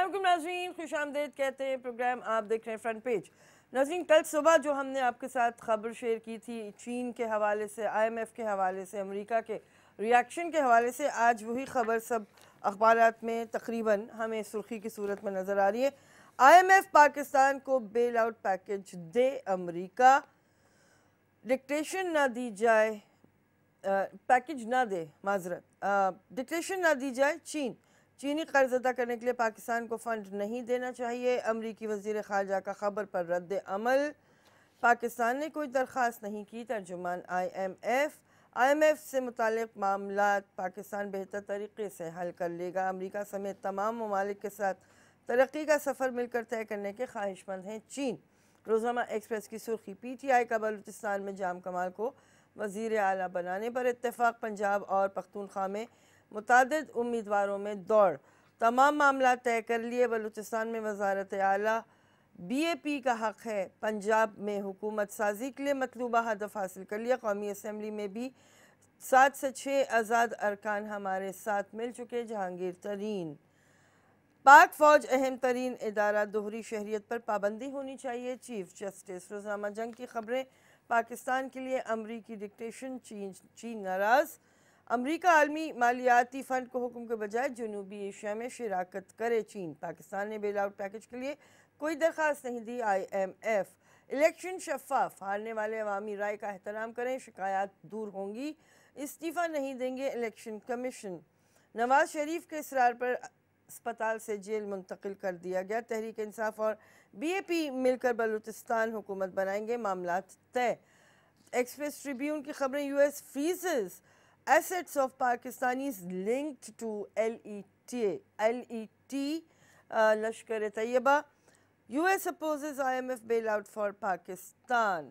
अस्सलाम वालेकुम नाज़रीन, खुश आमदीद कहते हैं प्रोग्राम आप देख रहे हैं फ्रंट पेज। नाज़रीन, कल सुबह जो हमने आपके साथ खबर शेयर की थी चीन के हवाले से, IMF के हवाले से, अमेरिका के रिएक्शन के हवाले से, आज वही खबर सब अखबारात में तकरीबन हमें सुर्खी की सूरत में नज़र आ रही है। IMF पाकिस्तान को बेल आउट पैकेज दे अमेरिका, डिक्टेशन ना दी जाए, पैकेज ना दे, माजरत डिक्टेशन ना दी जाए चीनी कर्ज अदा करने के लिए पाकिस्तान को फ़ंड नहीं देना चाहिए। अमरीकी वज़ीर ख़ारजा का ख़बर पर रद्द अमल, पाकिस्तान ने कोई दरख्वास्त नहीं की। तर्जुमान IMF से मुतालिक मामलात पाकिस्तान बेहतर तरीके से हल कर लेगा। अमरीका समेत तमाम ममालिक के साथ तरक्की का सफ़र मिलकर तय करने के ख्वाहिशमंद हैं चीन। रोज़नामा एक्सप्रेस की सुर्खी, PTI का बलूचिस्तान में जाम कमाल को वज़ीर आला बनाने पर इत्तेफाक, पंजाब और पख्तूनख्वा में मुतादिद उम्मीदवारों में दौड़, तमाम मामला तय कर लिए। बलूचिस्तान में वज़ारत आला BAP का हक़ है, पंजाब में हुकूमत साजी के लिए मतलूबा हदफ हासिल कर लिया। कौमी असम्बली में भी 7 से 6 आज़ाद अरकान हमारे साथ मिल चुके। जहांगीर तरीन, पाक फ़ौज अहम तरीन इदारा, दोहरी शहरियत पर पाबंदी होनी चाहिए चीफ जस्टिस। रोज़नामा जंग की खबरें, पाकिस्तान के लिए अमरीकी डिक्टेशन, चीन नाराज़। अमरीका आलमी मालियाती फ़ंड को हुक्म के बजाय जनूबी एशिया में शिराकत करे चीन। पाकिस्तान ने बेल आउट पैकेज के लिए कोई दरख्वास्त नहीं दी IMF। इलेक्शन शफाफ, हारने वाले अवामी राय का एहतराम करें, शिकायत दूर होंगी। इस्तीफ़ा नहीं देंगे इलेक्शन कमीशन। नवाज शरीफ के इसरार पर अस्पताल से जेल मुंतकिल कर दिया गया। तहरीक इंसाफ और BAP मिलकर बलूचिस्तान हुकूमत बनाएंगे, मामलात तय। एक्सप्रेस ट्रिब्यून की खबरें, US freezes assets of Pakistanis linked to LET, Lashkar Taiba. US opposes IMF bailout for Pakistan।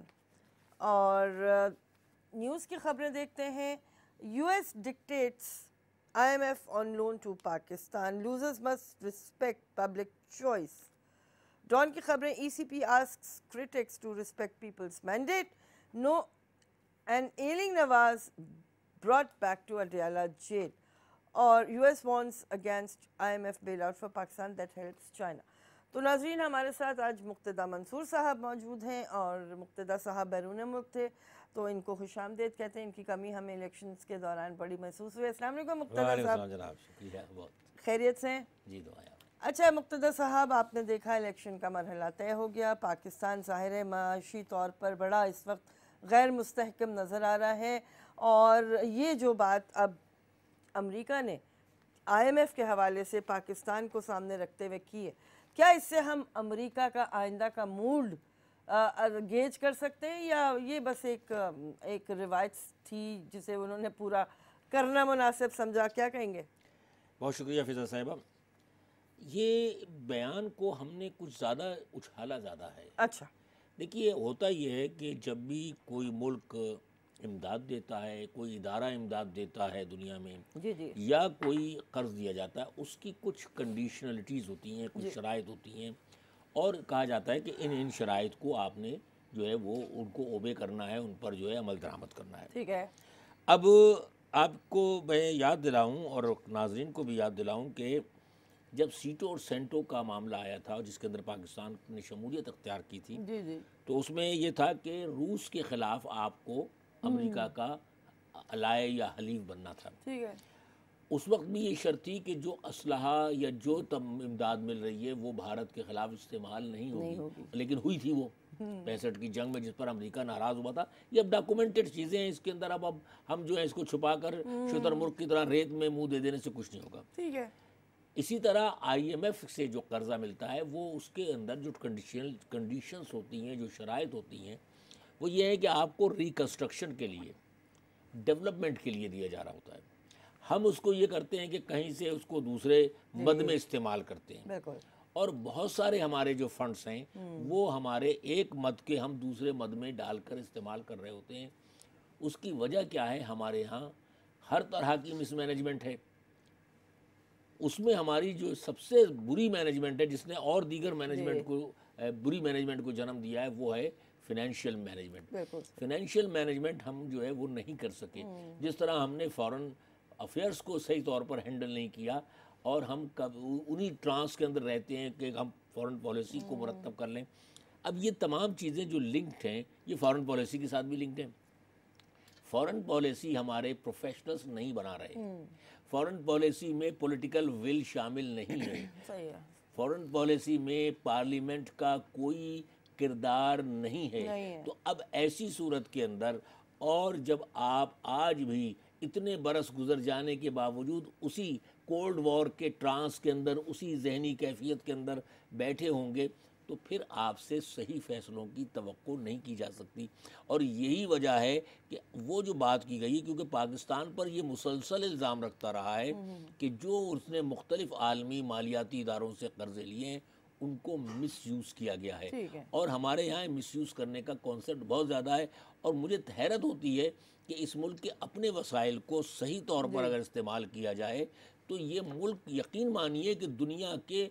और न्यूज़ की खबरें देखते हैं। US dictates IMF on loan to Pakistan, losers must respect public choice। Dawn की खबरें, ECP asks critics to respect people's mandate, no and ailing Nawaz brought back to Adiala jail। और US warns against IMF bailout for Pakistan that helps China। तो नाज़रीन, हमारे साथ आज मुक्तदा मंसूर साहब मौजूद हैं और मुक्तदा साहब बैरून मुल्क थे, तो इनको खुशामदीद कहते हैं। इनकी कमी हमें इलेक्शंस के दौरान बड़ी महसूस हुई। अस्सलाम वालेकुम मुक्तदा साहब, खैरियत से जी? दुआ। अच्छा मुक्तदा साहब, आपने देखा इलेक्शन का मरहला तय हो गया। पाकिस्तान ज़ाहिर है माशी तौर पर बड़ा इस वक्त गैर मुस्तहकम नज़र आ रहा है, और ये जो बात अब अमेरिका ने IMF के हवाले से पाकिस्तान को सामने रखते हुए की है, क्या इससे हम अमेरिका का आइंदा का मूड गेज कर सकते हैं, या ये बस एक रिवायत थी जिसे उन्होंने पूरा करना मुनासिब समझा? क्या कहेंगे? बहुत शुक्रिया फिजा साहिबा। ये बयान को हमने कुछ ज़्यादा उछाला ज़्यादा है। अच्छा, देखिए, होता ये है कि जब भी कोई मुल्क इमदाद देता है, कोई इदारा इमदाद देता है दुनिया में, जी, या कोई कर्ज दिया जाता है, उसकी कुछ कंडीशनलिटीज़ होती हैं, कुछ शराइत होती हैं, और कहा जाता है कि इन शराइत को आपने जो है वो उनको ओबे करना है, उन पर जो है अमल दरामद करना है। ठीक है। अब आपको मैं याद दिलाऊं और नाजरीन को भी याद दिलाऊं कि जब सीटो और सेंटो का मामला आया था, जिसके अंदर पाकिस्तान ने शमूलियत अख्तियार की थी, जी, तो उसमें ये था कि रूस के ख़िलाफ़ आपको अमेरिका का अलाय या हलीफ बनना था। ठीक है। उस वक्त भी ये शर्त थी कि जो असलहा या जो इमदाद मिल रही है वो भारत के ख़िलाफ़ इस्तेमाल नहीं होगी। लेकिन हुई थी वो 65 की जंग में, जिस पर अमेरिका नाराज़ हुआ था। ये अब डॉक्यूमेंटेड चीज़ें हैं इसके अंदर। अब हम जो है इसको छुपा कर शुतुरमुर्ग की तरह रेत में मुँह दे देने से कुछ नहीं होगा। ठीक है। इसी तरह IMF से जो कर्जा मिलता है, वो उसके अंदर जो कंडीशंस होती हैं, जो शराइत होती हैं, वो ये है कि आपको रिकन्स्ट्रक्शन के लिए, डेवलपमेंट के लिए दिया जा रहा होता है। हम उसको ये करते हैं कि कहीं से उसको दूसरे मद में इस्तेमाल करते हैं। बिल्कुल। और बहुत सारे हमारे जो फंड्स हैं वो हमारे एक मद के हम दूसरे मद में डालकर इस्तेमाल कर रहे होते हैं। उसकी वजह क्या है? हमारे यहाँ हर तरह की मिसमैनेजमेंट है। उसमें हमारी जो सबसे बुरी मैनेजमेंट है, जिसने और दीगर मैनेजमेंट को बुरी मैनेजमेंट को जन्म दिया है, वो है फिनेंशियल मैनेजमेंट। फिनेंशियल मैनेजमेंट हम जो है वो नहीं कर सके। जिस तरह हमने फॉरेन अफेयर्स को सही तौर पर हैंडल नहीं किया اور ہم انہی ٹرانس کے اندر رہتے ہیں کہ ہم فورن پالیسی کو مرتب کر لیں. اب یہ تمام چیزیں جو لنکڈ ہیں یہ فورن پالیسی کے ساتھ بھی لنکڈ ہیں. فورن پالیسی ہمارے پروفیشنلز نہیں بنا رہے. فورن پالیسی میں پولیٹیکل ول شامل نہیں ہے. صحیح ہے. فورن پالیسی میں پارلیمنٹ کا کوئی کردار نہیں ہے. تو اب ایسی صورت کے اندر، اور جب آپ آج بھی اتنے برس گزر جانے کے باوجود اسی کولڈ وار کے ٹرانس کے اندر، اسی ذہنی کیفیت کے اندر بیٹھے ہوں گے، تو پھر آپ سے صحیح فیصلوں کی توقع نہیں کی جا سکتی. اور یہی وجہ ہے کہ وہ جو بات کی گئی، کیونکہ پاکستان پر یہ مسلسل الزام رکھتا رہا ہے کہ جو اس نے مختلف عالمی مالیاتی اداروں سے قرضے لیے ہیں ان کو مس یوز کیا گیا ہے. اور ہمارے یہاں مس یوز کرنے کا کانسیپٹ بہت زیادہ ہے. اور مجھے حیرت ہوتی ہے کہ اس ملک کے اپنے وسائل کو صحیح طور پر اگر استعمال کیا جائے تو یہ ملک یقین مانیے کہ دنیا کے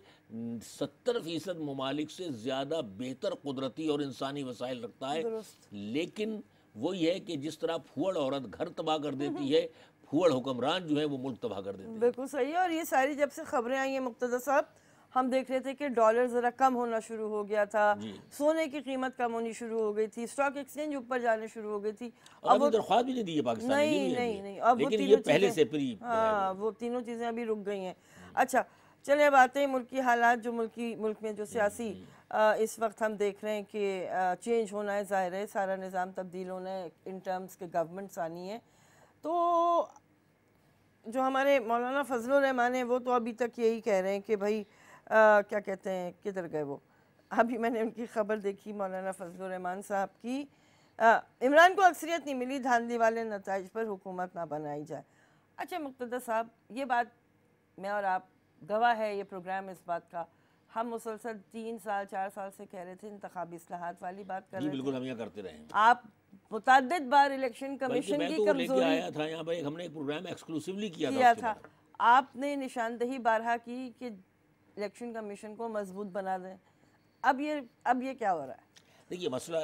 70% ممالک سے زیادہ بہتر قدرتی اور انسانی وسائل رکھتا ہے. لیکن وہی ہے کہ جس طرح پھوڑ عورت گھر تباہ کر دیتی ہے، پھوڑ حکمران جو ہے وہ ملک تباہ کر دیتے ہیں. بالکل صحیح ہے. اور یہ ساری جب سے خبریں آئی ہیں مقتدر صاحب، ہم دیکھ رہے تھے کہ ڈالر ذرا کم ہونا شروع ہو گیا تھا، سونے کی قیمت کم ہونی شروع ہو گئی تھی، اسٹاک ایکسچینج اوپر جانے شروع ہو گئی تھی. اور ابھی درخواست بھی نہیں دی ہے پاکستان نے. نہیں، اب وہ لیکن یہ پہلے سے ہاں وہ تینوں چیزیں ابھی رک گئی ہیں. اچھا چلیں اب آتے ہیں ملکی حالات. جو ملک میں جو سیاسی اس وقت ہم دیکھ رہے ہیں کہ چینج ہونا ہے، ظاہر ہے سارا نظام تبدیل ہونا ہے ان ٹرمز کے گورنمنٹس آنی ہے. تو جو ہمارے مولانا فضل الرحمان ہیں وہ تو ابھی تک یہی کہہ رہے ہیں کہ بھائی کیا کہتے ہیں، کدھر گئے وہ، ابھی میں نے ان کی خبر دیکھی مولانا فضل الرحمان صاحب کی، عمران کو اکثریت نہیں ملی، دھاندلی والے نتائج پر حکومت نہ بنائی جائے. اچھا مقتدر صاحب، یہ بات میں اور آپ گواہ ہے، یہ پروگرام اس بات کا، ہم مسلسل 3 سال 4 سال سے کہہ رہے تھے انتخابی اصلاحات والی بات کر رہے تھے. بالکل ہم یہ کرتے رہے ہیں. آپ متعدد بار الیکشن کمیشن کی کمزوری آیا تھا یہاں پر، ہم نے ایک پروگرام ایکسکلوسیولی کیا تھا. آپ نے نشاندہی بارہا کی کہ الیکشن کمیشن کو مضبوط بنا دیں. اب یہ کیا ہو رہا ہے؟ دیکھیے مسئلہ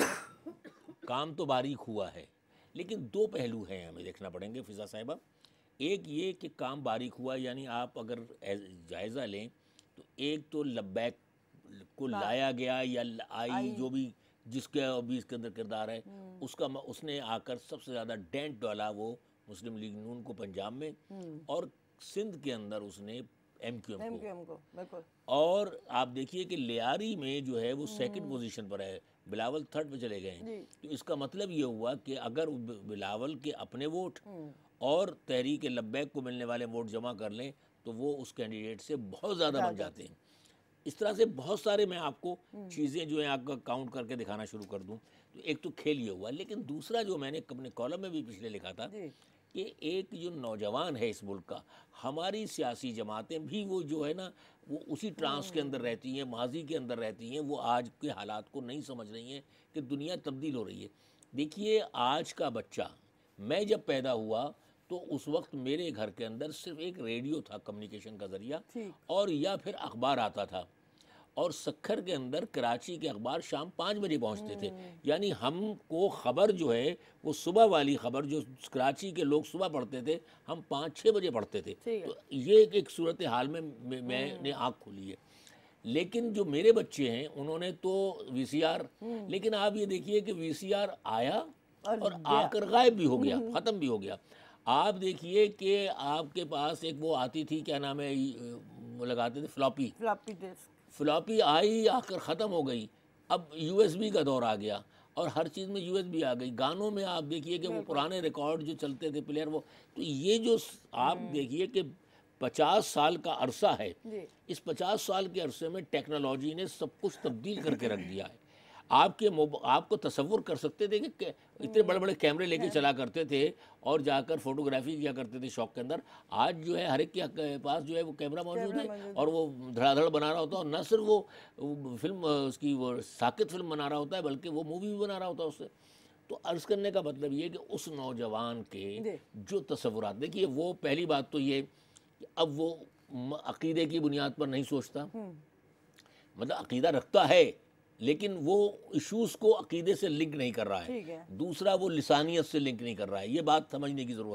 کام تو باریک ہوا ہے، لیکن 2 پہلو ہیں ہمیں دیکھنا پڑیں گے فضا صاحبہ. ایک یہ کہ کام باریک ہوا، یعنی آپ اگر جائزہ لیں تو ایک تو لبیک کو لایا گیا یا آئی، جو بھی جس کے ابھی اس کے اندر کردار ہے، اس نے آ کر سب سے زیادہ ڈینٹ ڈالا وہ مسلم لیگ نون کو پنجاب میں، اور سندھ کے اندر اس نے ایم کیو ایم کو. اور آپ دیکھیے کہ لیاری میں جو ہے وہ 2nd پوزیشن پر ہے، بلاول 3rd پہ چلے گئے ہیں. تو اس کا مطلب یہ ہوا کہ اگر بلاول کے اپنے ووٹ اور تحریک لبیک کو ملنے والے ووٹ جمع کر لیں تو وہ اس کینڈیڈیٹ سے بہت زیادہ بن جاتے ہیں. اس طرح سے بہت سارے میں آپ کو چیزیں جو ہیں آپ کا کاؤنٹ کر کے دکھانا شروع کر دوں. تو ایک تو کھیل یہ ہوا، لیکن دوسرا جو میں نے اپنے کالم میں بھی پچھلے لکھا تھا کہ ایک جو نوجوان ہے اس ملک کا، ہماری سیاسی جماعتیں بھی وہ جو ہے نا وہ اسی ٹرانس کے اندر رہتی ہیں، ماضی کے اندر رہتی ہیں، وہ آج کے حالات کو نہیں سمجھ رہی ہیں کہ دنیا تبدیل ہو رہی ہے. دیکھیے آج کا بچہ، میں جب پیدا ہوا تو اس وقت میرے گھر کے اندر صرف ایک ریڈیو تھا کمیونیکیشن کا ذریعہ، اور یا پھر اخبار آتا تھا. اور سکھر کے اندر کراچی کے اخبار شام 5 بجے پہنچتے تھے. یعنی ہم کو خبر جو ہے وہ صبح والی خبر جو کراچی کے لوگ صبح پڑھتے تھے، ہم 5-6 بجے پڑھتے تھے. تو یہ ایک صورتحال میں میں نے آنکھ کھولی ہے. لیکن جو میرے بچے ہیں انہوں نے تو وی سی آر، لیکن آپ یہ دیکھیے کہ وی سی آر آیا اور آ کر غائب بھی ہو گیا، ختم بھی ہو گیا. آپ دیکھیے کہ آپ کے پاس ایک وہ آتی تھی، کیا نام ہے، وہ لگاتے تھے فلاپی آئی، آ کر ختم ہو گئی. اب یو ایس بی کا دور آ گیا، اور ہر چیز میں یو ایس بی آ گئی. گانوں میں آپ دیکھیے کہ وہ پرانے ریکارڈ جو چلتے تھے پلیئر، وہ تو یہ جو آپ دیکھیے کہ 50 سال کا عرصہ ہے، اس 50 سال کے عرصے میں ٹیکنالوجی نے سب کچھ تبدیل کر کے رکھ دیا ہے. آپ کو تصور کر سکتے تھے کہ اتنے بڑے بڑے کیمرے لے کے چلا کرتے تھے اور جا کر فوٹوگرافی کیا کرتے تھے شوق کے اندر. آج جو ہے ہر ایک کے پاس جو ہے وہ کیمرہ موجود ہے، اور وہ دھڑا دھڑ بنا رہا ہوتا ہے. اور نہ صرف وہ فلم اس کی وہ ساکت فلم بنا رہا ہوتا ہے، بلکہ وہ مووی بھی بنا رہا ہوتا ہے اس سے. تو عرض کرنے کا مطلب یہ کہ اس نوجوان کے جو تصورات، دیکھیے وہ پہلی بات تو یہ کہ اب وہ عقیدے کی بنیاد پر نہیں سوچتا، مطلب عقیدہ رکھتا ہے لیکن وہ ایشوز کو عقیدے سے لنک نہیں کر رہا ہے. دوسرا وہ لسانیت سے لنک نہیں کر رہا ہے. یہ بات سمجھنے کی ضرورت ہے.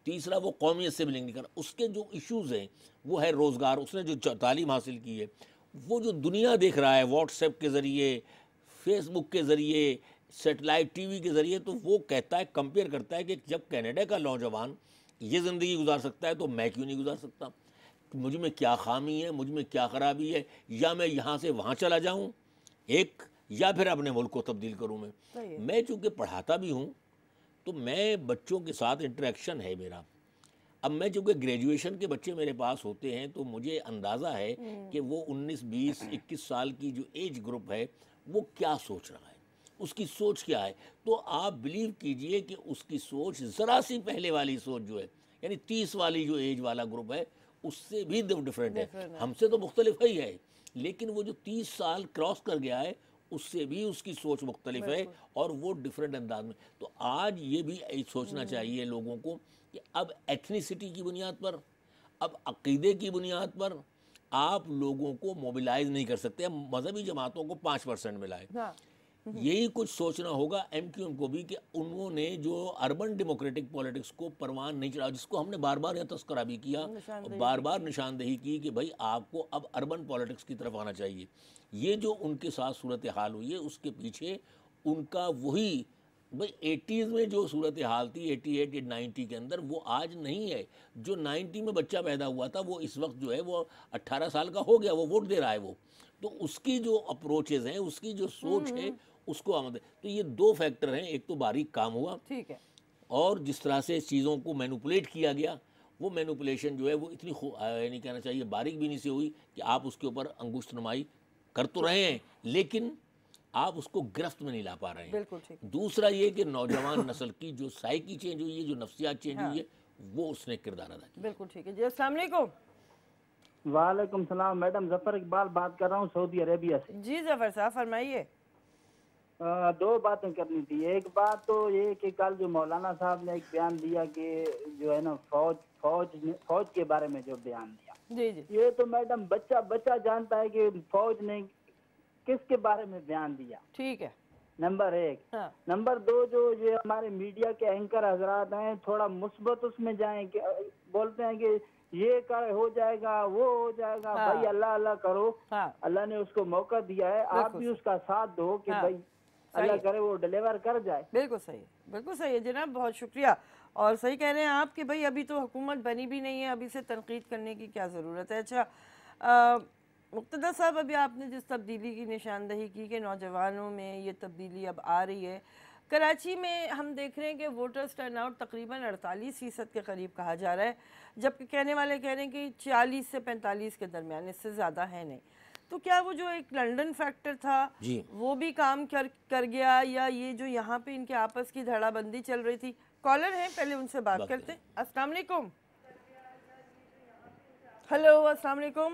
تیسرا وہ قومیت سے بلنگ نہیں کر رہا. اس کے جو ایشوز ہیں وہ ہے روزگار. اس نے جو تعلیم حاصل کی ہے, وہ جو دنیا دیکھ رہا ہے واٹس ایپ کے ذریعے, فیس بک کے ذریعے, سیٹلائٹ ٹی وی کے ذریعے, تو وہ کہتا ہے, کمپیئر کرتا ہے کہ جب کینیڈا کا نوجوان یہ زندگی گزار سکتا ہے تو میں کیوں نہیں گزار سکتا, مجھ میں کیا خامی ہے, مجھ میں کیا خرابی ہے, یا میں یہاں سے وہاں چلا جاؤں ایک, یا پھر اپنے ملک کو تبدیل کروں. میں چونکہ پڑھاتا بھی ہوں تو میں بچوں کے ساتھ انٹریکشن ہے میرا. اب میں چونکہ گریجویشن کے بچے میرے پاس ہوتے ہیں تو مجھے اندازہ ہے کہ وہ 19 20 21 سال کی جو ایج گروپ ہے وہ کیا سوچ رہا ہے, اس کی سوچ کیا ہے. تو آپ بلیو کیجئے کہ اس کی سوچ ذرا سی پہلے والی سوچ جو ہے, یعنی 30 والی جو ایج والا گروپ ہے, اس سے بھی ڈفرینٹ ہے. ہم سے تو مختلف ہی ہے, لیکن وہ جو 30 سال کراس کر گیا ہے اس سے بھی اس کی سوچ مختلف ہے, اور وہ ڈفرینٹ انداز میں. تو آج یہ بھی سوچنا چاہیے لوگوں کو کہ اب ایتھنیسٹی کی بنیاد پر, اب عقیدے کی بنیاد پر آپ لوگوں کو موبلائز نہیں کر سکتے. مذہبی جماعتوں کو 5% ملا ہے, یہی کچھ سوچنا ہوگا ایم کیو ایم کو بھی کہ انہوں نے جو اربن ڈیموکریٹک پولیٹکس کو پروان نہیں چڑھا, جس کو ہم نے بار بار یہ تذکرہ بھی کیا, بار بار نشاندہی کی کہ بھائی آپ کو اب اربن پولیٹکس کی طرف آنا چاہیے. یہ جو ان کے ساتھ صورتحال ہوئی ہے اس کے پیچھے ان کا وہی بھائی 80s میں جو صورتحال تھی 88 90 کے اندر, وہ آج نہیں ہے. جو 90 میں بچہ پیدا ہوا تھا وہ اس وقت جو ہے وہ 18 سال کا ہو گیا, وہ ووٹ دے رہا ہے. وہ تو اس کی جو اپروچز ہیں, اس کی جو سوچ ہے, اس کو آمد ہے. تو یہ دو فیکٹر ہیں, ایک تو باریک کام ہوا, ٹھیک ہے, اور جس طرح سے چیزوں کو مینوپولیٹ کیا گیا, وہ مینوپولیشن جو ہے وہ اتنی یعنی کہنا چاہیے باریک بھی نہیں سے ہوئی کہ آپ اس کے اوپر انگشت نمائی کر تو رہے ہیں لیکن آپ اس کو گرفت میں نہیں لا پا رہے ہیں. بالکل ٹھیک. دوسرا یہ کہ نوجوان نسل کی جو سائیکی چینج ہوئی ہے, جو نفسیات چینج ہوئی ہے, وہ اس نے کردار ادا کیا. بالکل ٹھیک ہے جی. السلام علیکم. وعلیکم السلام. میڈم ظفر اقبال بات کر رہا ہوں سعودی عربیہ سے. جی ظفر صاحب فرمائیے. دو باتیں کرنی تھی. ایک بات تو یہ کہ کل جو مولانا صاحب نے ایک بیان دیا کہ جو ہے نا فوج کے بارے میں جو بیان دیا, جی جی, یہ تو میڈم بچہ جانتا ہے کہ فوج نے کس کے بارے میں بیان دیا. ٹھیک ہے, نمبر 1. نمبر 2, جو یہ ہمارے میڈیا کے اینکر حضرات ہیں تھوڑا مثبت اس میں جائیں, کہ بولتے ہیں کہ یہ ہو جائے گا, وہ ہو جائے گا. بھائی اللہ اللہ کرو, اللہ نے اس کو موقع دیا ہے, آپ بھی اس کا ساتھ دو کہ بھائی اللہ کرے وہ ڈیلیور کر جائے. بالکل صحیح, بالکل صحیح ہے جناب, بہت شکریہ. اور صحیح کہہ رہے ہیں آپ کہ بھائی ابھی تو حکومت بنی بھی نہیں ہے, ابھی سے تنقید کرنے کی کیا ضرورت ہے. اچھا مقتدیٰ صاحب, ابھی آپ نے جس تبدیلی کی نشاندہی کی کہ نوجوانوں میں یہ تبدیلی اب آ رہی ہے, کراچی میں ہم دیکھ رہے ہیں کہ ووٹرز ٹرن آؤٹ تقریباً 48% کے قریب کہا جا رہا ہے, جبکہ کہنے والے کہہ رہے ہیں کہ 40 سے 45 کے درمیان, اس سے زیادہ ہے نہیں. تو کیا وہ جو ایک لنڈن فیکٹر تھا وہ بھی کام کر گیا, یا یہ جو یہاں پہ ان کے آپس کی دھڑا بندی چل رہی تھی؟ کالر ہیں, پہلے ان سے بات کرتے ہیں. السلام علیکم. ہلو, السلام علیکم.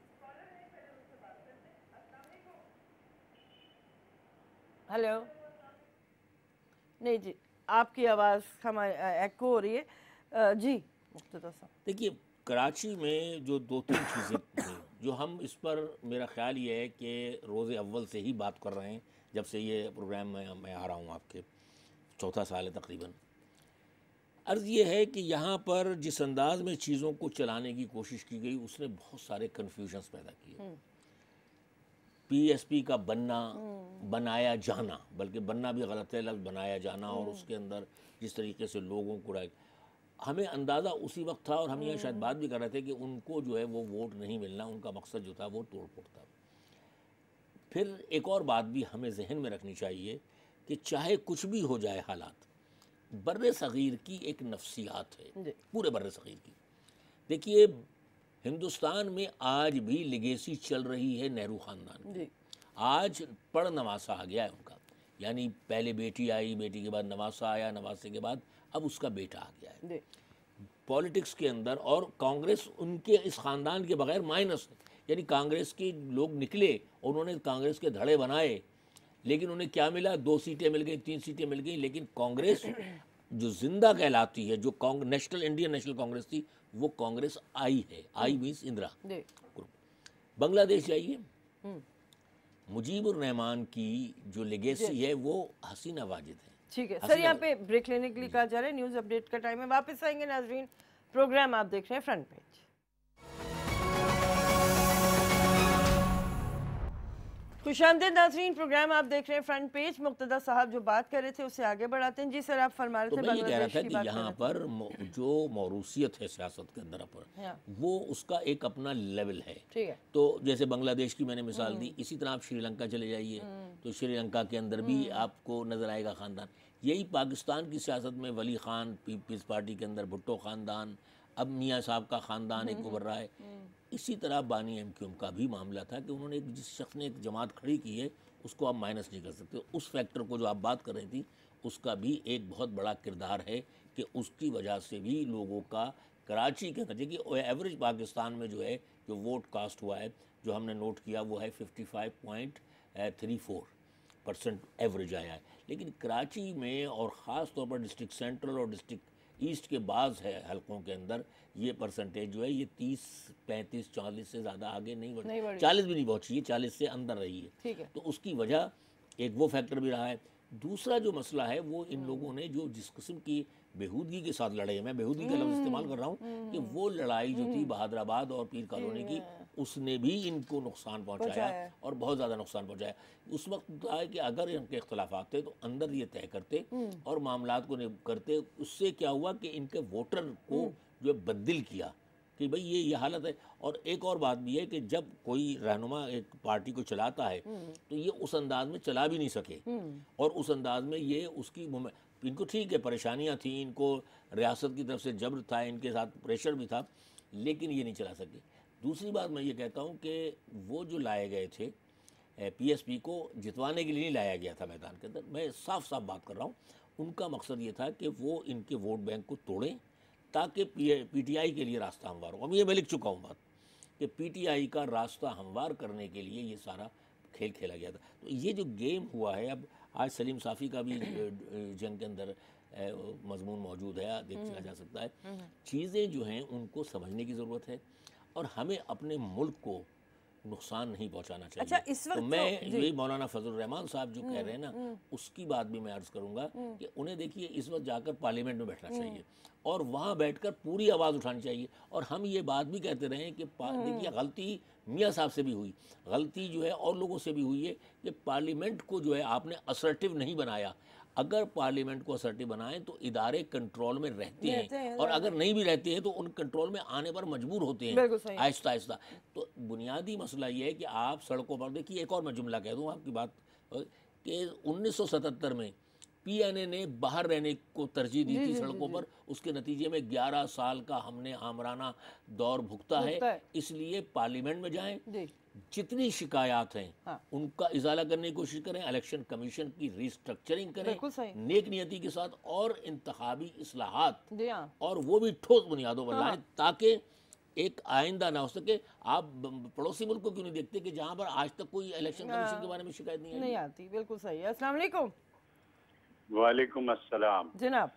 ہلو, نہیں جی, آپ کی آواز ہمارے ایکو ہو رہی ہے. جی مقتدیٰ صاحب. دیکھیے کراچی میں جو 2-3 چیزیں تھیں جو ہم اس پر, میرا خیال یہ ہے کہ روز اول سے ہی بات کر رہے ہیں, جب سے یہ پروگرام میں آ رہا ہوں, آپ کے 4تھا سال ہے تقریباً. عرض یہ ہے کہ یہاں پر جس انداز میں چیزوں کو چلانے کی کوشش کی گئی اس نے بہت سارے کنفیوژنس پیدا کیے. پی ایس پی کا بنایا جانا, بلکہ بننا بھی غلط ہے لفظ, بنایا جانا, اور اس کے اندر جس طریقے سے لوگوں کو ہمیں اندازہ اسی وقت تھا, اور ہم یہ شاید بات بھی کر رہے تھے کہ ان کو جو ہے وہ ووٹ نہیں ملنا, ان کا مقصد جو تھا وہ توڑ پھوڑ تھا. پھر ایک اور بات بھی ہمیں ذہن میں رکھنی چاہیے کہ چاہے کچھ بھی ہو جائے حالات, بر صغیر کی ایک نفسیات ہے, پورے بر صغیر کی. دیکھیے ہندوستان میں آج بھی لیگیسی چل رہی ہے نہرو خاندان کی. آج پڑ نواسا آ گیا ہے ان کا, یعنی پہلے بیٹی آئی, بیٹی کے بعد نواسا آیا, نواسے کے بعد اب اس کا بیٹا آ گیا ہے پالیٹکس کے اندر. اور کانگریس ان کے اس خاندان کے بغیر مائنس, یعنی کانگریس کے لوگ نکلے, انہوں نے کانگریس کے دھڑے بنائے, لیکن انہیں کیا ملا, 2 سیٹیں مل گئیں, 3 سیٹیں مل گئیں. لیکن کانگریس جو زندہ کہلاتی ہے, جو انڈین نیشنل کانگریس تھی, وہ کانگریس آئی ہے. I means Indira. بنگلہ دیش جائیے, مجیب الرحمان کی جو لیگیسی ہے وہ حسینہ واجد ہے. ٹھیک ہے سر, یہاں پہ بریک لینے کے لیے کہا جا رہا ہے, نیوز اپڈیٹ کا ٹائم ہے, واپس آئیں گے ناظرین. پروگرام آپ دیکھ رہے ہیں فرنٹ پیج. خوش آمدید ناظرین, پروگرام آپ دیکھ رہے ہیں فرنٹ پیج. مقتدیٰ صاحب جو بات کر رہے تھے اسے آگے بڑھاتے ہیں. جی سر, آپ فرما رہے تھے تو میں یہ کہہ رہا بنگلہ تھا دیش کی کہ بات یہاں پر جو موروثیت ہے سیاست کے اندر پر, وہ اس کا ایک اپنا لیول ہے. ٹھیک ہے, تو جیسے بنگلہ دیش کی میں نے مثال دی, اسی طرح آپ شری لنکا چلے جائیے تو شری لنکا کے اندر بھی آپ کو نظر آئے گا خاندان. یہی پاکستان کی سیاست میں ولی خان پیپلز پارٹی کے اندر بھٹو خاندان, اب میاں صاحب کا خاندان ایک ابھر رہا ہے. اسی طرح بانی ایم کیو ایم کا بھی معاملہ تھا کہ انہوں نے جس شخص نے ایک جماعت کھڑی کی ہے اس کو آپ مائنس نہیں کر سکتے. اس فیکٹر کو جو آپ بات کر رہی تھی اس کا بھی ایک بہت بڑا کردار ہے کہ اس کی وجہ سے بھی لوگوں کا کراچی کے اندر, کہ ایوریج پاکستان میں جو ہے جو ووٹ کاسٹ ہوا ہے جو ہم نے نوٹ کیا وہ ہے 55.34% ایوریج آیا ہے. لیکن کراچی میں اور خاص طور پر ڈسٹرکٹ سینٹرل اور ڈسٹرکٹ ایسٹ کے بعض حلقوں کے اندر یہ پرسنٹیج جو ہے یہ 30, 35, 40 سے زیادہ آگے نہیں بڑھی, 40 بھی نہیں پہنچی ہے, 40 سے اندر رہی ہے. تو اس کی وجہ ایک وہ فیکٹر بھی رہا ہے. دوسرا جو مسئلہ ہے وہ ان لوگوں نے جو جس قسم کی بےہودگی کے ساتھ لڑے, میں بےہودگی کا لفظ استعمال کر رہا ہوں کہ وہ لڑائی جو تھی بہادر آباد اور پیر کالونی کی, اس نے بھی ان کو نقصان پہنچایا اور بہت زیادہ نقصان پہنچایا. اس وقت تھا کہ اگر ان کے اختلافات تھے تو اندر یہ طے کرتے اور معاملات کو کرتے. اس سے کیا ہوا کہ ان کے ووٹر کو جو بدل کیا کہ بھئی یہ حالت ہے. اور ایک اور بات بھی ہے کہ جب کوئی رہنما ایک پارٹی کو چلاتا ہے تو یہ اس انداز میں چلا بھی نہیں سکے, اور اس انداز میں یہ اس کی ان کو ٹھیک ہے پریشانیاں تھیں, ان کو ریاست کی طرف سے جبر تھا, ان کے ساتھ پریشر بھی تھا, لیکن یہ نہیں چلا سکے. دوسری بات میں یہ کہتا ہوں کہ وہ جو لائے گئے تھے پی ایس پی کو جتوانے کے لیے نہیں لایا گیا تھا میدان کے اندر, میں صاف صاف بات کر رہا ہوں. ان کا مقصد یہ تھا کہ وہ ان کے ووٹ بینک کو توڑیں تاکہ پی ٹی آئی کے لیے راستہ ہموار ہو. اب یہ میں لکھ چکا ہوں بات کہ پی ٹی آئی کا راستہ ہموار کرنے کے لیے یہ سارا کھیل کھیلا گیا تھا. تو یہ جو گیم ہوا ہے, اب آج سلیم صافی کا بھی جنگ کے اندر مضمون موجود ہے, دیکھا جا سکتا ہے. چیزیں جو ہیں ان کو سمجھنے کی ضرورت ہے اور ہمیں اپنے ملک کو نقصان نہیں پہنچانا چاہیے. اچھا, اس وقت تو میں یہی مولانا فضل الرحمان صاحب جو کہہ رہے ہیں نا, اس کی بات بھی میں عرض کروں گا کہ انہیں دیکھیے اس وقت جا کر پارلیمنٹ میں بیٹھنا چاہیے اور وہاں بیٹھ کر پوری آواز اٹھانی چاہیے. اور ہم یہ بات بھی کہتے رہے ہیں کہ دیکھیے غلطی میاں صاحب سے بھی ہوئی, غلطی جو ہے اور لوگوں سے بھی ہوئی ہے کہ پارلیمنٹ کو جو ہے آپ نے اسرٹیو نہیں بنایا. اگر پارلیمنٹ کو اسرٹیو بنائیں تو ادارے کنٹرول میں رہتے ہیں, اور اگر نہیں بھی رہتے ہیں تو ان کنٹرول میں آنے پر مجبور ہوتے ہیں آہستہ آہستہ. تو بنیادی مسئلہ یہ ہے کہ آپ سڑکوں پر دیکھیے. ایک اور میں جملہ کہہ دوں آپ کی بات, کہ 1977 میں پی این اے نے باہر رہنے کو ترجیح دی تھی سڑکوں پر, اس کے نتیجے میں 11 سال کا ہم نے آمرانہ دور بھگتا ہے. اس لیے پارلیمنٹ میں جائیں, جتنی شکایات ہیں ان کا ازالہ کرنے کی کوشش کریں, الیکشن کمیشن کی ری سٹرکچرنگ کریں نیک نیتی کے ساتھ, اور انتخابی اصلاحات اور وہ بھی ٹھوس بنیادوں پر لائیں تاکہ ایک آئندہ نہ ہو سکے. آپ پڑوسی ملک کو کیوں نہیں دیکھتے کہ جہاں پر آج تک کوئی الیکشن کمیشن کے بارے میں شکایت نہیں آتی. بالکل صحیح ہے. السلام علیکم. وعلیکم السلام جناب.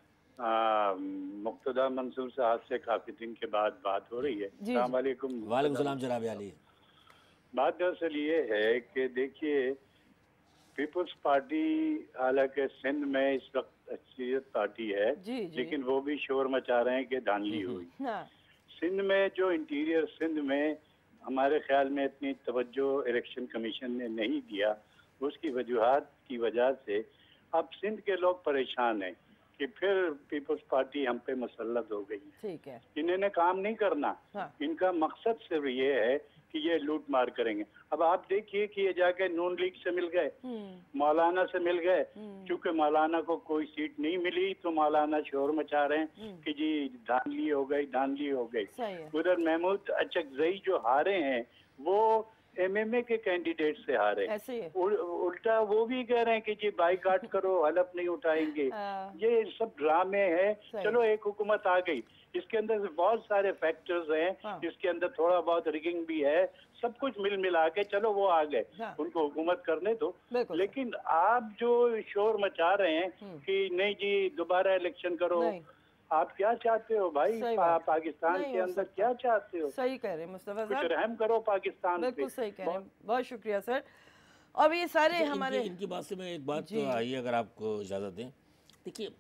مقتدیٰ منصور صاحب سے کافی دن کے بعد بات ہو رہی ہے. السلام علیکم. وعلیکم السلام جناب علی. بات دراصل یہ ہے کہ دیکھیے پیپلز پارٹی حالانکہ سندھ میں اس وقت اکثریت پارٹی ہے, لیکن وہ بھی شور مچا رہے ہیں کہ دھاندلی ہوئی. سندھ میں جو انٹیریئر سندھ میں ہمارے خیال میں اتنی توجہ الیکشن کمیشن نے نہیں دیا, اس کی وجوہات کی وجہ سے اب سندھ کے لوگ پریشان ہیں کہ پھر پیپلز پارٹی ہم پہ مسلط ہو گئی. ٹھیک ہے, انہیں نے کام نہیں کرنا, ان کا مقصد صرف یہ ہے کہ یہ لوٹ مار کریں گے. اب آپ دیکھیے کہ یہ جا کے نون لیگ سے مل گئے, مولانا سے مل گئے, چونکہ مولانا کو کوئی سیٹ نہیں ملی تو مولانا شور مچا رہے ہیں کہ جی دھاندلی ہو گئی, دھاندلی ہو گئی. ادھر محمود اچکزئی جو ہارے ہیں وہ ایم ایم اے کے کینڈیڈیٹ سے ہارے, الٹا وہ بھی کہہ رہے ہیں کہ جی بائی کاٹ کرو, حلف نہیں اٹھائیں گے. یہ سب ڈرامے ہیں. چلو ایک حکومت آ گئی, اس کے اندر بہت سارے فیکٹرز ہیں, اس کے اندر تھوڑا بہت ریگنگ بھی ہے, سب کچھ مل ملا کے چلو وہ آ گئے, ان کو حکومت کرنے دو. لیکن آپ جو شور مچا رہے ہیں کہ نہیں جی دوبارہ الیکشن کرو, آپ کیا چاہتے ہو بھائی پاکستان کے اندر, کیا چاہتے ہو؟ صحیح کہہ رہے ہیں مصطفیٰ صاحب, کچھ رحم کرو پاکستان پہ. بالکل صحیح کہہ رہے ہیں. بہت شکریہ سر. اب یہ سارے ہمارے ان کی بات سے میں ایک بات آئیے اگر آپ کو اجازت دیں देखिए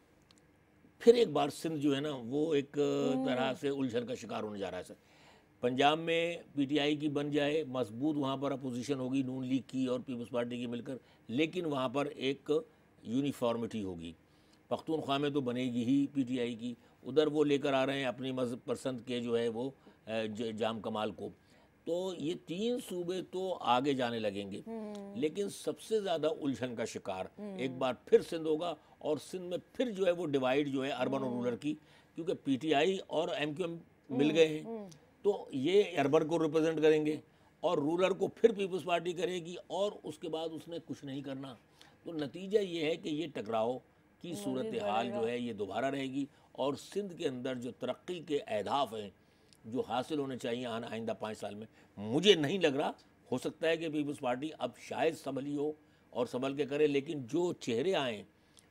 फिर एक बार सिंध जो है ना वो एक तरह से उलझन का शिकार होने जा रहा है सर। पंजाब में पीटीआई की बन जाए, मजबूत वहाँ पर अपोजिशन होगी नून लीग की और पीपल्स पार्टी की मिलकर, लेकिन वहाँ पर एक यूनिफॉर्मिटी होगी। पख्तूनख्वा में तो बनेगी ही पीटीआई की, उधर वो लेकर आ रहे हैं अपनी मज़हब पसंद के जो है वो जाम कमाल को। तो ये 3 सूबे तो आगे जाने लगेंगे, लेकिन सबसे ज़्यादा उलझन का शिकार एक बार फिर सिंध होगा। और सिंध में फिर जो है वो डिवाइड जो है अर्बन और रूरल की, क्योंकि पीटीआई और एमक्यूएम मिल गए हैं, तो ये अर्बन को रिप्रेजेंट करेंगे और रूरल को फिर पीपल्स पार्टी करेगी, और उसके बाद उसने कुछ नहीं करना। तो नतीजा ये है कि ये टकराव की सूरत हाल जो है ये दोबारा रहेगी, और सिंध के अंदर जो तरक्की के अहदाफ हैं जो हासिल होने चाहिए आइंदा 5 साल में, मुझे नहीं लग रहा। हो सकता है कि पीपल्स पार्टी अब शायद संभली हो और संभल के करे, लेकिन जो चेहरे आए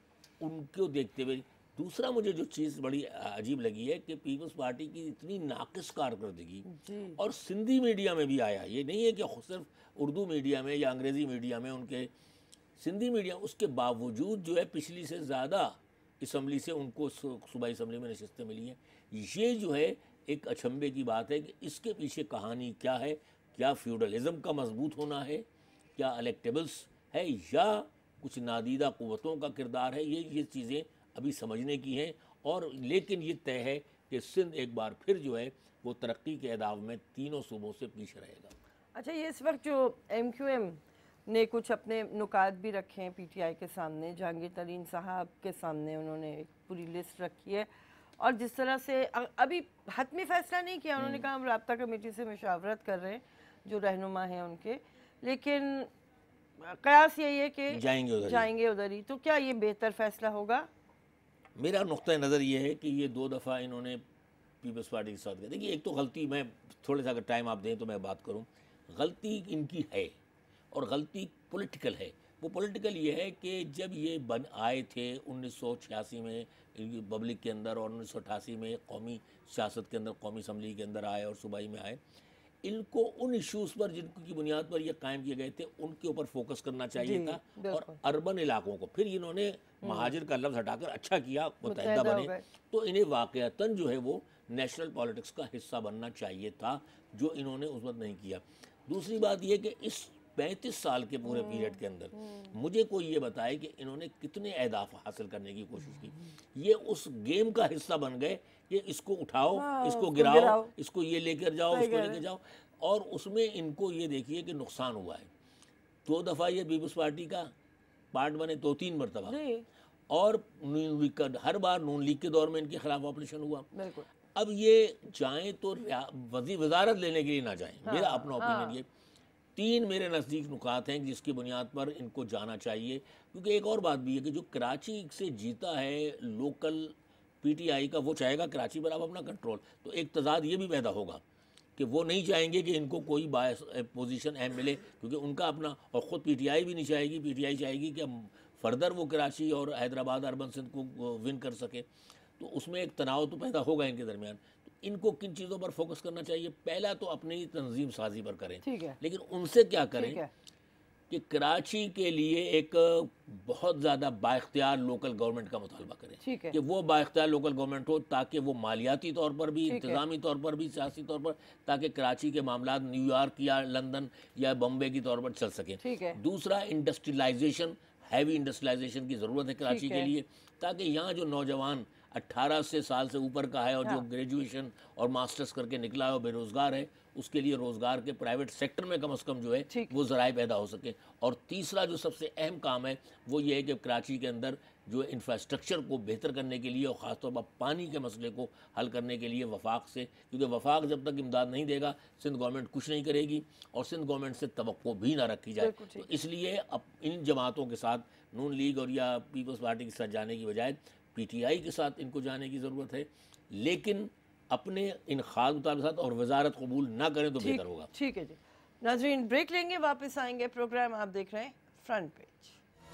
उनको देखते हुए। दूसरा मुझे जो चीज़ बड़ी अजीब लगी है कि पीपल्स पार्टी की इतनी नाकिस कारकर्दगी, और सिंधी मीडिया में भी आया, ये नहीं है कि सिर्फ उर्दू मीडिया में या अंग्रेज़ी मीडिया में, उनके सिंधी मीडिया, उसके बावजूद जो है पिछली से ज़्यादा असम्बली से उनको सूबाई असम्बली में नशिस्तें मिली हैं। ये जो है एक अचंभे की बात है कि इसके पीछे कहानी क्या है। क्या फ्यूडलिज्म का मजबूत होना है, क्या इलेक्टेबल्स है, या कुछ नादीदा क़ुव्वतों का किरदार है, ये चीज़ें अभी समझने की हैं। और लेकिन ये तय है कि सिंध एक बार फिर जो है वो तरक्की के अहदाफ में तीनों सूबों से पीछे रहेगा। अच्छा, ये इस वक्त जो एमक्यूएम ने कुछ अपने नुकात भी रखे हैं पीटीआई के सामने, जहांगीर तरीन साहब के सामने उन्होंने एक पूरी लिस्ट रखी है, और जिस तरह से अभी हतमी फैसला नहीं किया, उन्होंने कहा हम राब्ता कमेटी से मशावरत कर रहे हैं जो रहनुमा हैं उनके, लेकिन कयास यही है कि जाएंगे उधर ही। तो क्या ये बेहतर फैसला होगा? मेरा नुक्ता नज़र ये है कि ये 2 दफ़ा इन्होंने पीपल्स पार्टी के साथ किया। देखिए एक तो गलती, मैं थोड़ा सा अगर टाइम आप दें तो मैं बात करूं, गलती इनकी है और गलती पॉलिटिकल है। वो पॉलिटिकल ये है कि जब ये आए थे 1986 में पब्लिक के अंदर, और 1988 में कौमी सियासत के अंदर, कौमी असम्बली के अंदर आए और सूबाई में आए, इनको उन इश्यूज़ पर जिनकी बुनियाद पर ये कायम किए गए थे उनके ऊपर फोकस करना चाहिए था, और अर्बन इलाकों को। फिर इन्होंने महाजिर का लफ्ज़ हटाकर अच्छा किया, मुतहदा बने, तो इन्हें वाक़अतन जो है वो नेशनल पॉलिटिक्स का हिस्सा बनना चाहिए था, जो इन्होंने उस वक्त नहीं किया। दूसरी बात यह कि इस 35 साल के पूरे पीरियड के अंदर मुझे कोई ये बताए कि इन्होंने कितने अहदाफ हासिल करने की कोशिश की। ये उस गेम का हिस्सा बन गए कि इसको उठाओ, इसको गिराओ, इसको ये लेकर जाओ, उसको लेकर जाओ, और उसमें इनको ये देखिए कि नुकसान हुआ है। 2 दफ़ा ये पीपल्स पार्टी का पार्ट बने, 2-3 मरतबा, और हर बार नून लीग के दौर में इनके खिलाफ ऑपरेशन हुआ। अब ये जाएं तो वजारत लेने के लिए ना जाएं, मेरा अपना ओपिनियन ये। 3 मेरे नज़दीक नुकात हैं जिसकी बुनियाद पर इनको जाना चाहिए। क्योंकि एक और बात भी है कि जो कराची से जीता है लोकल पीटीआई का, वो चाहेगा कराची पर अब अपना कंट्रोल, तो एक तजाद ये भी पैदा होगा कि वो नहीं चाहेंगे कि इनको कोई पोजीशन अहम मिले, क्योंकि उनका अपना, और ख़ुद पीटीआई भी नहीं चाहेगी। पीटीआई चाहेगी कि फर्दर वो कराची और हैदराबाद अर्बन सिंध को विन कर सके, तो उसमें एक तनाव तो पैदा होगा इनके दरमियान। तो इनको किन चीज़ों पर फोकस करना चाहिए? पहला तो अपनी तंजीम साजी पर करें, लेकिन उनसे क्या करें कि कराची के लिए एक बहुत ज़्यादा बाइख्तियार लोकल गवर्नमेंट का मुतालबा करें कि वो बाइख्तियार लोकल गवर्नमेंट हो, ताकि वो मालियाती तौर पर भी, इंतज़ामी तौर पर भी, सियासी तौर पर, ताकि कराची के मामला न्यूयॉर्क या लंदन या बम्बे की तौर पर चल सकें। दूसरा, इंडस्ट्रियलाइजेशन, हैवी इंडस्ट्रियलाइजेशन की ज़रूरत है कराची के लिए, ताकि यहाँ जो नौजवान 18 साल से ऊपर का है और जो ग्रेजुएशन और मास्टर्स करके निकला है और बेरोज़गार है, उसके लिए रोज़गार के प्राइवेट सेक्टर में कम से कम जो है वो ज़राए पैदा हो सके। और तीसरा जो सबसे अहम काम है वो ये है कि कराची के अंदर जो इंफ्रास्ट्रक्चर को बेहतर करने के लिए, और ख़ासतौर पर पानी के मसले को हल करने के लिए वफाक से, क्योंकि वफाक जब तक इमदाद नहीं देगा सिंध गवर्नमेंट कुछ नहीं करेगी, और सिंध गवर्नमेंट से तवक्को भी ना रखी जाए। तो इसलिए अब इन जमातों के साथ, नून लीग और या पीपल्स पार्टी के साथ जाने की बजाय पीटीआई के साथ इनको जाने की ज़रूरत है, लेकिन अपने इन खाद मुताबिक और वजारत कबूल ना करें तो बेहतर होगा। ठीक है जी नाज़रीन, ब्रेक लेंगे, वापस आएंगे। प्रोग्राम आप देख रहे हैं फ्रंट पेज।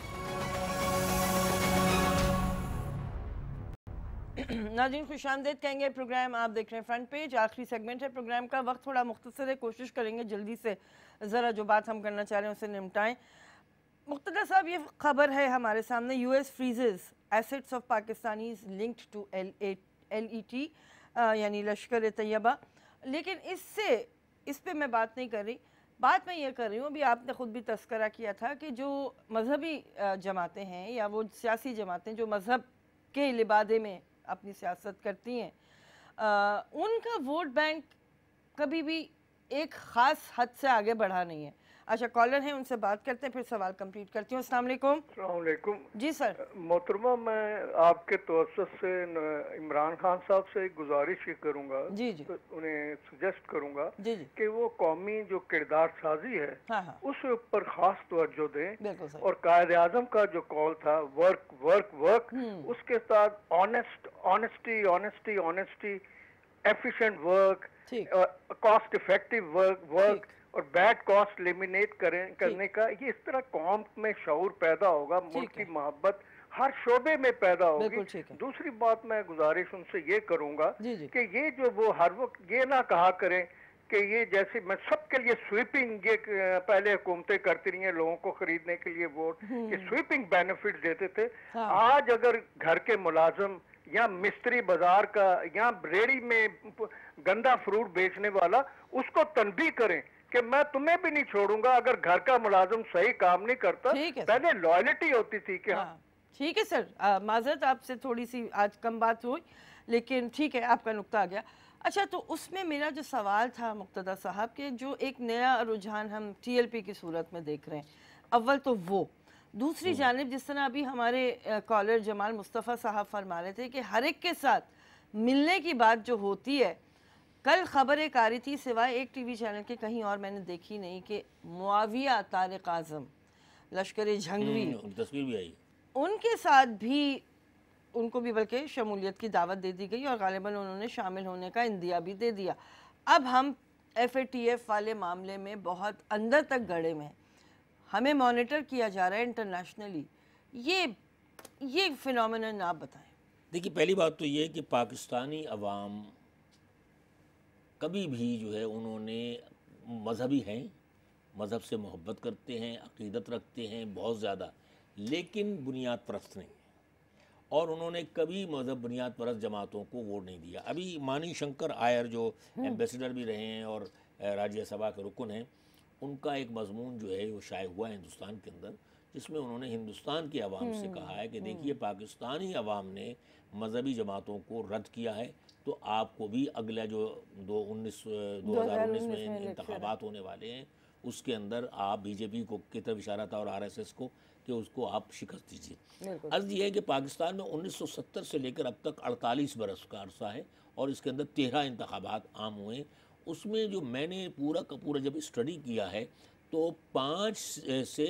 नाज़रीन खुशामदीद कहेंगे, प्रोग्राम आप देख रहे हैं फ्रंट पेज। आखिरी सेगमेंट है प्रोग्राम का, वक्त थोड़ा मुख्तसर है, कोशिश करेंगे जल्दी से ज़रा जो बात हम करना चाह रहे हैं उसे निपटाएं। मुक्तदा साहब, ये खबर है हमारे सामने, US freezes assets of Pakistanis linked to LET यानी लश्कर तैयबा। लेकिन इस पे मैं बात नहीं कर रही, बात मैं ये कर रही हूँ, अभी आपने ख़ुद भी तस्करा किया था कि जो मजहबी जमातें हैं या वो सियासी जमातें जो मज़हब के लिबादे में अपनी सियासत करती हैं, उनका वोट बैंक कभी भी एक ख़ास हद से आगे बढ़ा नहीं है। अच्छा, कॉलर हैं, उनसे बात करते हैं, फिर सवाल कंप्लीट करती हूँ। अस्सलाम वालेकुम। अस्सलाम वालेकुम। जी सर। मोहतरमा, मैं आपके तवज्जुह से इमरान खान साहब से एक गुजारिश ही करूँगा, जी जी, तो उन्हें सजेस्ट करूँगा जी जी, कि वो कौमी जो किरदार साजी है हाँ हाँ, उस ऊपर खास तवज्जो दें। बिल्कुल सर। और कायद आज़म का जो कॉल था वर्क वर्क वर्क, उसके साथ ऑनेस्टी, एफिशिएंट वर्क, ठीक, कॉस्ट इफेक्टिव वर्क और बैड कॉस्ट एलिमिनेट करने का, ये इस तरह कौम में शऊर पैदा होगा, मुल्क की मोहब्बत हर शोबे में पैदा होगी। बिल्कुल ठीक है। दूसरी बात मैं गुजारिश उनसे ये करूंगा जी जी, कि ये जो वो हर वक्त ये ना कहा करें कि ये जैसे मैं सबके लिए स्वीपिंग, ये पहले हुकूमतें करती रही हैं लोगों को खरीदने के लिए वोट, ये स्वीपिंग बेनिफिट देते थे। हाँ। आज अगर घर के मुलाजिम या मिस्त्री बाजार का या रेड़ी में गंदा फ्रूट बेचने वाला, उसको तनबीह करें कि मैं तुम्हें भी नहीं छोड़ूंगा अगर घर का मुलाजिम सही काम नहीं करता। ठीक है। पहले लॉयल्टी होती थी कि हाँ ठीक है सर, माजरत आपसे थोड़ी सी आज कम बात हुई, लेकिन ठीक है, आपका नुक्ता आ गया। अच्छा, तो उसमें मेरा जो सवाल था मुक्तदा साहब के, जो एक नया रुझान हम TLP की सूरत में देख रहे हैं, अव्वल तो वो, दूसरी जानिब जिस तरह अभी हमारे कॉलर जमाल मुस्तफ़ा साहब फरमा रहे थे कि हर एक के साथ मिलने की बात जो होती है, कल खबर एक आ रही थी, सिवाय एक TV चैनल के कहीं और मैंने देखी नहीं, कि मुआविया तारिक आज़म लश्कर झंगवी, तस्वीर भी आई, उनके साथ भी उनको भी बल्कि शमूलियत की दावत दे दी गई और गालिबन उन्होंने शामिल होने का इंदिया भी दे दिया। अब हम FATF वाले मामले में बहुत अंदर तक गड़े में, हमें मॉनिटर किया जा रहा है इंटरनेशनली। ये फिनोमेनन आप बताएं। देखिए, पहली बात तो ये कि पाकिस्तानी अवाम कभी भी जो है, उन्होंने मजहबी हैं, मज़हब से मोहब्बत करते हैं, अक़ीदत रखते हैं बहुत ज़्यादा, लेकिन बुनियाद परस्त नहीं, और उन्होंने कभी मज़हब बुनियाद परस्त जमातों को वोट नहीं दिया। अभी मानी शंकर आयर जो एम्बेसडर भी रहे हैं और राज्यसभा के रुकन हैं, उनका एक मजमून जो है वो शाये हुआ है हिंदुस्तान के अंदर, जिसमें उन्होंने हिंदुस्तान के अवाम से कहा है कि देखिए, पाकिस्तानी अवाम ने मजहबी जमातों को रद्द किया है, तो आपको भी अगला जो 2019 में इंतखाबात होने वाले हैं, उसके अंदर आप BJP को की तरफ इशारा था और RSS को, कि उसको आप शिकस्त दीजिए। अर्ज़ ये है कि पाकिस्तान में 1970 से लेकर अब तक 48 बरस का अरसा है और इसके अंदर 13 इंतखाबात आम हुए। उसमें जो मैंने पूरा का पूरा जब स्टडी किया है, तो 5 से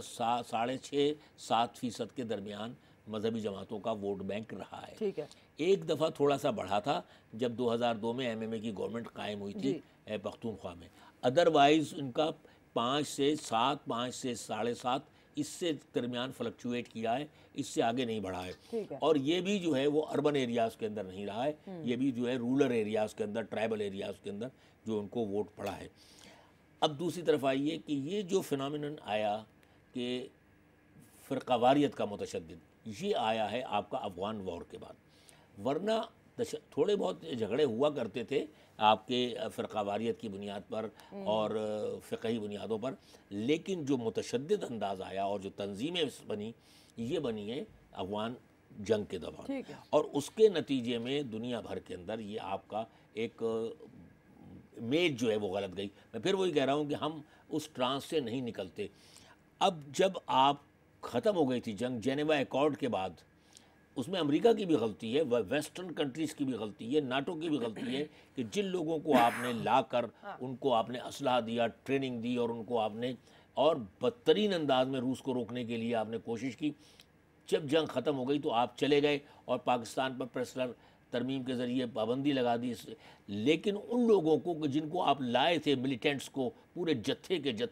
6.5-7% के दरमियान मजहबी जमातों का वोट बैंक रहा है। ठीक है। एक दफ़ा थोड़ा सा बढ़ा था जब 2002 में MMA की गवर्नमेंट कायम हुई थी पख्तूनख्वा में, अदरवाइज़ इनका 5 से 7, 5 से 7.5 इससे दरमियान फ्लक्चुएट किया है, इससे आगे नहीं बढ़ा है। और ये भी जो है वो अर्बन एरियाज़ के अंदर नहीं रहा है, ये भी जो है रूरल एरियाज़ के अंदर, ट्राइबल एरियाज़ के अंदर जो उनको वोट पड़ा है। अब दूसरी तरफ आइए कि ये जो फिनोमिनन आया कि फ़िरक़ावारियत का मुतशद्दिद, ये आया है आपका अफ़गान वॉर के बाद, वरना थोड़े बहुत झगड़े हुआ करते थे आपके फ़िरक़ावारियत की बुनियाद पर और फ़िक़ही बुनियादों पर, लेकिन जो मुतशद्दिद अंदाज़ आया और जो तंजीमें बनी, ये बनी है अफ़गान जंग के दौरान, और उसके नतीजे में दुनिया भर के अंदर ये आपका एक इमेज जो है वो गलत गई। मैं फिर वही कह रहा हूँ कि हम उस ट्रांस से नहीं निकलते। अब जब आप ख़त्म हो गई थी जंग, जेनेवा एकॉर्ड के बाद, उसमें अमेरिका की भी गलती है, वेस्टर्न कंट्रीज़ की भी गलती है, नाटो की भी गलती है कि जिन लोगों को आपने लाकर उनको आपने असलहा दिया, ट्रेनिंग दी, और उनको आपने और बदतरीन अंदाज में रूस को रोकने के लिए आपने कोशिश की, जब जंग ख़त्म हो गई तो आप चले गए और पाकिस्तान पर प्रेसलर तरमीम के ज़रिए पाबंदी लगा दी। लेकिन उन लोगों को जिनको आप लाए थे, मिलिटेंट्स को, पूरे जत्थे के जत्थे,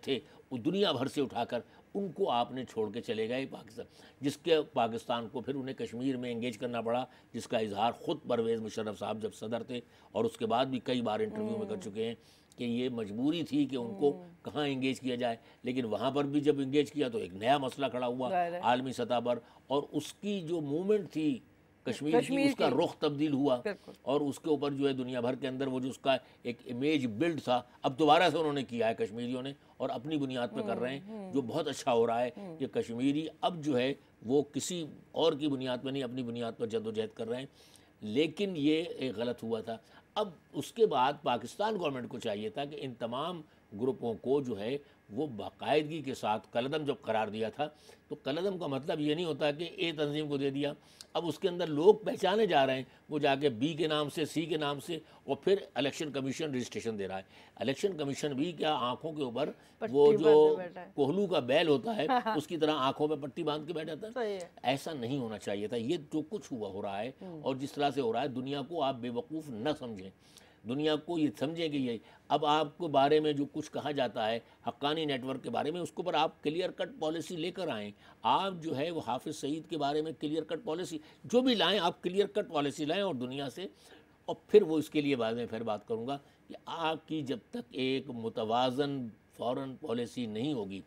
وہ دنیا بھر سے اٹھا کر ان کو آپ نے چھوڑ کے چلے گئے پاکستان، جس کے پاکستان کو پھر انہیں کشمیر میں انگیج کرنا پڑا، جس کا اظہار خود پرویز مشرف صاحب جب صدر تھے اور اس کے بعد بھی کئی بار انٹرویو میں کر چکے ہیں کہ یہ مجبوری تھی کہ ان کو کہاں انگیج کیا جائے، لیکن وہاں پر بھی جب انگیج کیا تو ایک نیا مسئلہ کھڑا ہوا عالمی سطح پر، اور اس کی جو موومنٹ تھی کشمیر کی، اس کا رخ تبدیل ہوا، اور اس کے اوپر جو ہے دنیا بھر کے اندر وہ جو اس کا ایک امیج بلڈ تھا، اب دوبارہ سے انہوں نے کیا ہے کشمیریوں نے، اور اپنی بنیاد پہ کر رہے ہیں، جو بہت اچھا ہو رہا ہے کہ کشمیری اب جو ہے وہ کسی اور کی بنیاد پہ نہیں، اپنی بنیاد پر جد و جہد کر رہے ہیں، لیکن یہ ایک غلط ہوا تھا۔ اب اس کے بعد پاکستان گورنمنٹ کو چاہیے تھا کہ ان تمام گروپوں کو جو ہے وہ باقاعدگی کے ساتھ کالعدم جب قرار دیا تھا، تو کالعدم کا مطلب یہ نہیں ہوتا کہ اے تنظیم کو دے دیا، اب اس کے اندر لوگ پہچانے جا رہے ہیں، وہ جا کے بی کے نام سے، سی کے نام سے، اور پھر الیکشن کمیشن رجسٹریشن دے رہا ہے۔ الیکشن کمیشن بھی کیا آنکھوں کے اوپر وہ جو کوہلو کا بیل ہوتا ہے اس کی طرح آنکھوں پہ پٹی باندھ کے بیٹھ جاتا ہے؟ ایسا نہیں ہونا چاہیے تھا۔ یہ جو کچھ ہو رہا ہے اور جس طرح سے ہو رہا ہے، دنیا کو آپ بے وقوف نہ سمجھیں، دنیا کو یہ سمجھیں کہ یہ اب آپ کے بارے میں جو کچھ کہا جاتا ہے حقانی نیٹ ورک کے بارے میں، اس کے اوپر آپ کلیئر کٹ پالیسی لے کر آئیں۔ آپ جو ہے وہ حافظ سعید کے بارے میں کلیئر کٹ پالیسی جو بھی لائیں، آپ کلیئر کٹ پالیسی لائیں اور دنیا سے، اور پھر وہ اس کے لیے بعد میں پھر بات کروں گا کہ آپ کی جب تک ایک متوازن فورن پالیسی نہیں ہوگی،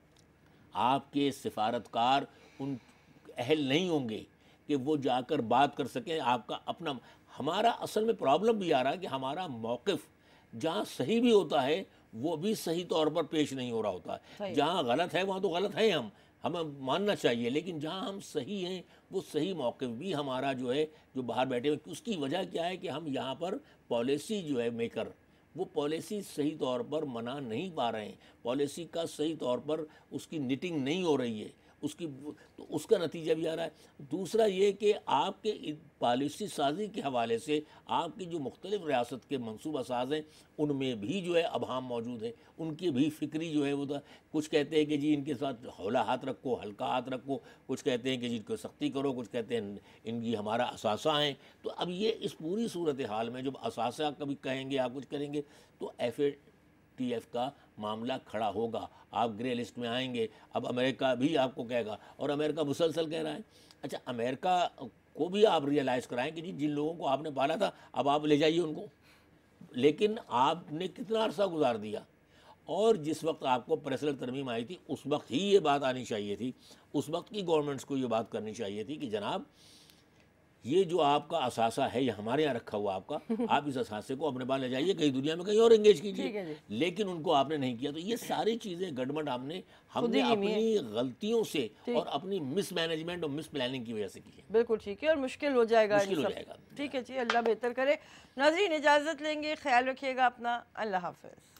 آپ کے سفارتکار ان اہل نہیں ہوں گے کہ وہ جا کر بات کر سکیں آپ کا اپنا۔ ہمارا اصل میں پرابلم بھی آ رہا ہے کہ ہمارا موقف جہاں صحیح بھی ہوتا ہے وہ بھی صحیح طور پر پیش نہیں ہو رہا ہوتا ہے، جہاں غلط ہے وہاں تو غلط ہے، ہمیں ماننا چاہیے، لیکن جہاں ہم صحیح ہیں وہ صحیح موقف بھی ہمارا جو ہے جو باہر بیٹھے ہوئے، اس کی وجہ کیا ہے کہ ہم یہاں پر پالیسی جو ہے میکر، وہ پالیسی صحیح طور پر منا نہیں پا رہے ہیں، پالیسی کا صحیح طور پر اس کی نیٹنگ نہیں ہو رہی ہے، اس کی تو اس کا نتیجہ بھی آ رہا ہے۔ دوسرا یہ کہ آپ کے پالیسی سازی کے حوالے سے آپ کی جو مختلف ریاست کے منصوبہ ساز ہیں ان میں بھی جو ہے ابہام موجود ہے، ان کی بھی فکری جو ہے وہ کچھ کہتے ہیں کہ جی ان کے ساتھ ہولا ہاتھ رکھو، ہلکا ہاتھ رکھو، کچھ کہتے ہیں کہ جی ان کو سختی کرو، کچھ کہتے ہیں ان کی ہمارا اثاثہ ہیں۔ تو اب یہ اس پوری صورتحال میں جب اثاثہ کبھی کہیں گے آپ کچھ کریں گے تو FATF کا معاملہ کھڑا ہوگا، آپ گرے لسٹ میں آئیں گے۔ اب امریکہ بھی آپ کو کہے گا، اور امریکہ مسلسل کہہ رہا ہے۔ اچھا، امریکہ کو بھی آپ ریئلائز کرائیں کہ جی جن لوگوں کو آپ نے پالا تھا اب آپ لے جائیے ان کو، لیکن آپ نے کتنا عرصہ گزار دیا، اور جس وقت آپ کو پریسنل ترمیم آئی تھی اس وقت ہی یہ بات آنی چاہیے تھی، اس وقت کی گورنمنٹس کو یہ بات کرنی چاہیے تھی کہ جناب یہ جو آپ کا اثاثہ ہے یہ ہمارے یہاں رکھا ہوا آپ کا، آپ اس اثاثے کو اپنے پاس لے جائیے، کہیں دنیا میں کہیں اور انگیج کیجیے، لیکن ان کو آپ نے نہیں کیا۔ تو یہ ساری چیزیں گڑبڑ ہم نے اپنی غلطیوں سے اور اپنی مس مینجمنٹ اور مس پلاننگ کی وجہ سے کی ہے۔ بالکل ٹھیک ہے، اور مشکل ہو جائے گا، ٹھیک ہے جی، اللہ بہتر کرے۔ ناظرین اجازت لیں گے، خیال رکھیے گا اپنا، اللہ حافظ۔